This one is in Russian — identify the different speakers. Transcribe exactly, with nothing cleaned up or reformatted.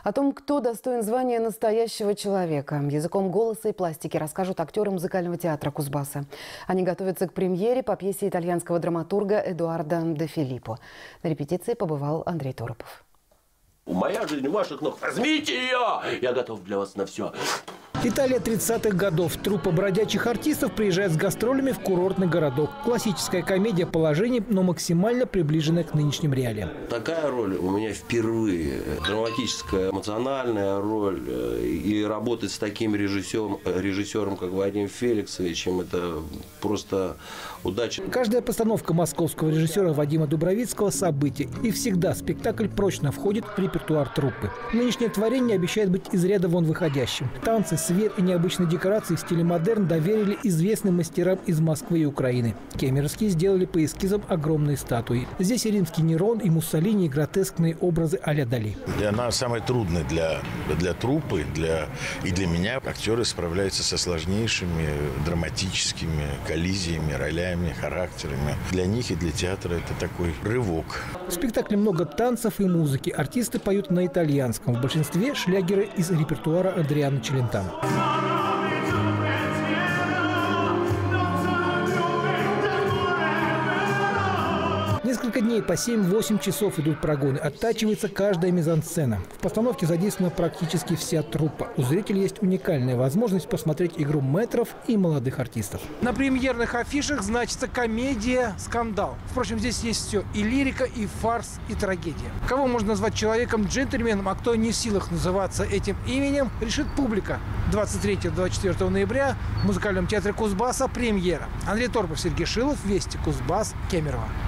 Speaker 1: О том, кто достоин звания настоящего человека, языком голоса и пластики расскажут актеры музыкального театра Кузбасса. Они готовятся к премьере по пьесе итальянского драматурга Эдуардо де Филиппо. На репетиции побывал Андрей Торопов.
Speaker 2: Моя жизнь у ваших ног. Возьмите ее! Я готов для вас на все.
Speaker 3: Италия тридцатых годов. Труппа бродячих артистов приезжает с гастролями в курортный городок. Классическая комедия положений, но максимально приближенная к нынешним реалиям.
Speaker 2: Такая роль у меня впервые. Драматическая, эмоциональная роль. И работать с таким режиссером, режиссером как Вадим Феликсовичем, это просто удача.
Speaker 3: Каждая постановка московского режиссера Вадима Дубровицкого – событие. И всегда спектакль прочно входит в репертуар труппы. Нынешнее творение обещает быть из ряда вон выходящим. Танцы, свет и необычные декорации в стиле модерн доверили известным мастерам из Москвы и Украины. Кемеровские сделали по эскизам огромные статуи. Здесь и римский Нерон, и Муссолини, и гротескные образы а-ля Дали.
Speaker 4: Она самая трудная для, для труппы, для, и для меня. Актеры справляются со сложнейшими драматическими коллизиями, ролями, характерами. Для них и для театра это такой рывок.
Speaker 3: В спектакле много танцев и музыки. Артисты поют на итальянском. В большинстве шлягеры из репертуара Адриано Челентано. Несколько дней по семь-восемь часов идут прогоны. Оттачивается каждая мизансцена. В постановке задействована практически вся труппа. У зрителей есть уникальная возможность посмотреть игру мэтров и молодых артистов. На премьерных афишах значится комедия «Скандал». Впрочем, здесь есть все. И лирика, и фарс, и трагедия. Кого можно назвать человеком-джентльменом, а кто не в силах называться этим именем, решит публика. двадцать третьего — двадцать четвёртого ноября в музыкальном театре Кузбасса премьера. Андрей Торопов, Сергей Шилов, Вести, Кузбасс, Кемерово.